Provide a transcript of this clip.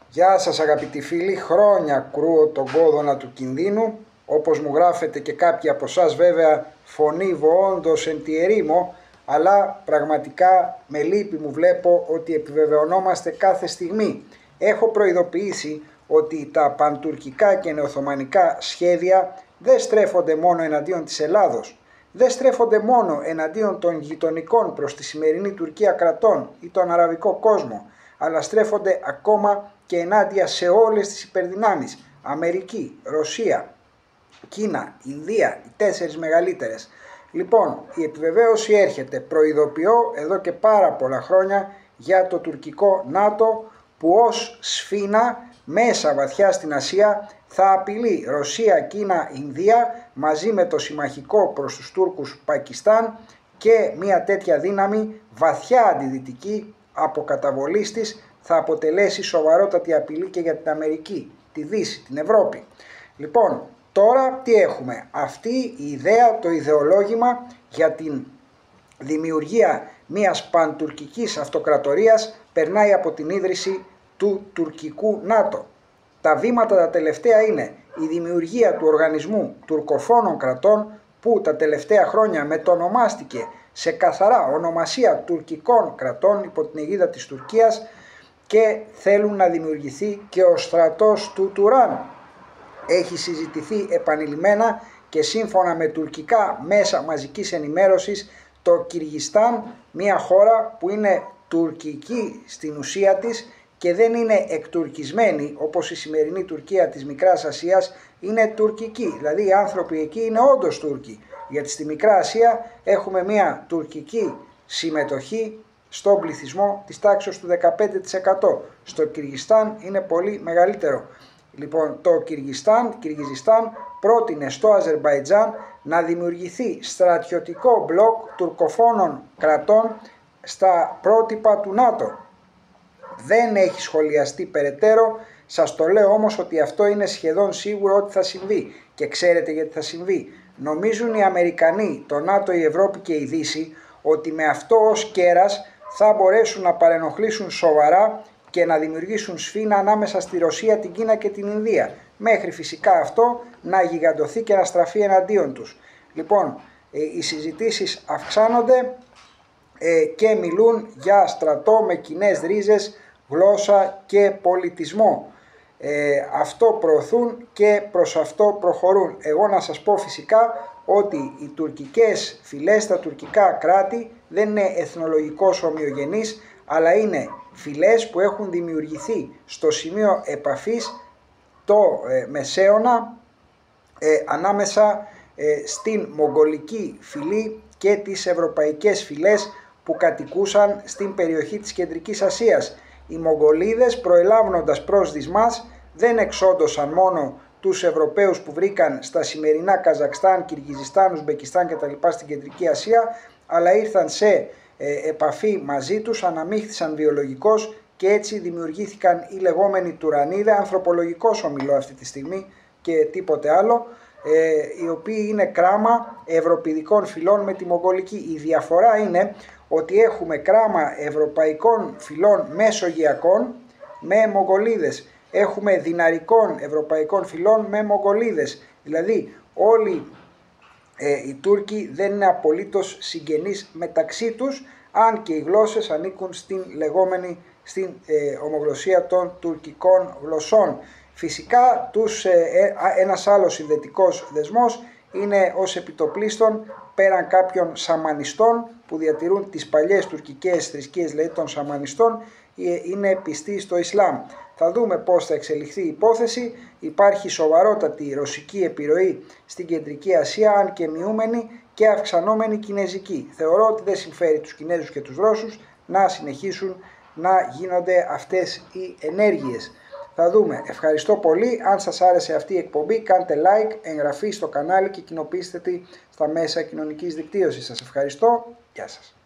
Γεια σας αγαπητοί φίλοι, χρόνια κρούω τον κόδωνα του κινδύνου, όπως μου γράφετε και κάποιοι από εσάς βέβαια φωνήβω όντως εν τη ερήμο, αλλά πραγματικά με λύπη μου βλέπω ότι επιβεβαιωνόμαστε κάθε στιγμή. Έχω προειδοποιήσει ότι τα παντουρκικά και νεοοθωμανικά σχέδια δεν στρέφονται μόνο εναντίον της Ελλάδος, δεν στρέφονται μόνο εναντίον των γειτονικών προς τη σημερινή Τουρκία κρατών ή τον αραβικό κόσμο, αλλά στρέφονται ακόμα και ενάντια σε όλες τις υπερδυνάμεις, Αμερική, Ρωσία, Κίνα, Ινδία, οι 4 μεγαλύτερες. Λοιπόν, η επιβεβαίωση έρχεται, προειδοποιώ εδώ και πάρα πολλά χρόνια για το τουρκικό ΝΑΤΟ που ως σφήνα μέσα βαθιά στην Ασία θα απειλεί Ρωσία, Κίνα, Ινδία μαζί με το συμμαχικό προς τους Τούρκους Πακιστάν και μια τέτοια δύναμη βαθιά αντιδυτική αποκαταβολής της θα αποτελέσει σοβαρότατη απειλή και για την Αμερική, τη Δύση, την Ευρώπη. Λοιπόν, τώρα τι έχουμε? Αυτή η ιδέα, το ιδεολόγημα για την δημιουργία μιας παντουρκικής αυτοκρατορίας περνάει από την ίδρυση του τουρκικού ΝΑΤΟ. Τα βήματα τα τελευταία είναι η δημιουργία του οργανισμού τουρκοφώνων κρατών που τα τελευταία χρόνια μετονομάστηκε σε καθαρά ονομασία τουρκικών κρατών υπό την αιγίδα της Τουρκίας και θέλουν να δημιουργηθεί και ο στρατός του Τουράν. Έχει συζητηθεί επανειλημμένα και σύμφωνα με τουρκικά μέσα μαζικής ενημέρωσης το Κυργιστάν, μια χώρα που είναι τουρκική στην ουσία της και δεν είναι εκτουρκισμένη όπως η σημερινή Τουρκία της Μικράς Ασίας, είναι τουρκική, δηλαδή οι άνθρωποι εκεί είναι όντως Τούρκοι, γιατί στη Μικρά Ασία έχουμε μια τουρκική συμμετοχή στον πληθυσμό της τάξης του 15%. Στο Κυργιστάν είναι πολύ μεγαλύτερο. Λοιπόν, το Κυργιζιστάν πρότεινε στο Αζερμπαϊτζάν να δημιουργηθεί στρατιωτικό μπλοκ τουρκοφώνων κρατών στα πρότυπα του ΝΑΤΟ. Δεν έχει σχολιαστεί περαιτέρω, σας το λέω όμως ότι αυτό είναι σχεδόν σίγουρο ότι θα συμβεί. Και ξέρετε γιατί θα συμβεί? Νομίζουν οι Αμερικανοί, το ΝΑΤΟ, η Ευρώπη και η Δύση ότι με αυτό ως κέρας θα μπορέσουν να παρενοχλήσουν σοβαρά και να δημιουργήσουν σφήνα ανάμεσα στη Ρωσία, την Κίνα και την Ινδία. Μέχρι φυσικά αυτό να γιγαντωθεί και να στραφεί εναντίον τους. Λοιπόν, οι συζητήσεις αυξάνονται και μιλούν για στρατό με κοινές ρίζες, γλώσσα και πολιτισμό. Αυτό προωθούν και προς αυτό προχωρούν. Εγώ να σας πω φυσικά ότι οι τουρκικές φυλές, τα τουρκικά κράτη δεν είναι εθνολογικώς ομοιογενείς, αλλά είναι φυλές που έχουν δημιουργηθεί στο σημείο επαφής το Μεσαίωνα ανάμεσα στην Μογγολική φυλή και τις ευρωπαϊκές φυλές που κατοικούσαν στην περιοχή της Κεντρικής Ασίας. Οι Μογγολίδες, προελάβνοντας προς δυσμάς, δεν εξόντωσαν μόνο τους Ευρωπαίους που βρήκαν στα σημερινά Καζακστάν, Κυργιζιστάν, Ουσμπεκιστάν κτλ. Στην Κεντρική Ασία, αλλά ήρθαν σε επαφή μαζί τους, αναμίχθησαν βιολογικώς και έτσι δημιουργήθηκαν οι λεγόμενοι Τουρανίδε, ανθρωπολογικώς ομιλώ αυτή τη στιγμή και τίποτε άλλο, οι οποίοι είναι κράμα ευρωπηδικών φυλών με τη Μογγολική. Η διαφορά είναι ότι έχουμε κράμα ευρωπαϊκών φυλών μεσογειακών με Μογγολίδες. Έχουμε δυναρικών ευρωπαϊκών φυλών με Μογγολίδες. Δηλαδή όλοι οι Τούρκοι δεν είναι απολύτως συγγενείς μεταξύ τους, αν και οι γλώσσες ανήκουν στην ομογλωσσία των τουρκικών γλωσσών. Φυσικά ένας άλλος συνδετικός δεσμός είναι ως επιτοπλίστων πέραν κάποιων σαμανιστών που διατηρούν τις παλιές τουρκικές θρησκείες, δηλαδή των σαμανιστών, είναι πιστοί στο Ισλάμ. Θα δούμε πώς θα εξελιχθεί η υπόθεση. Υπάρχει σοβαρότατη ρωσική επιρροή στην Κεντρική Ασία, αν και μειούμενη και αυξανόμενη κινέζικη. Θεωρώ ότι δεν συμφέρει τους Κινέζους και τους Ρώσους να συνεχίσουν να γίνονται αυτές οι ενέργειες. Θα δούμε. Ευχαριστώ πολύ. Αν σας άρεσε αυτή η εκπομπή, κάντε like, εγγραφή στο κανάλι και κοινοποιήστε τη στα μέσα κοινωνικής δικτύωσης. Σας ευχαριστώ. Γεια σας.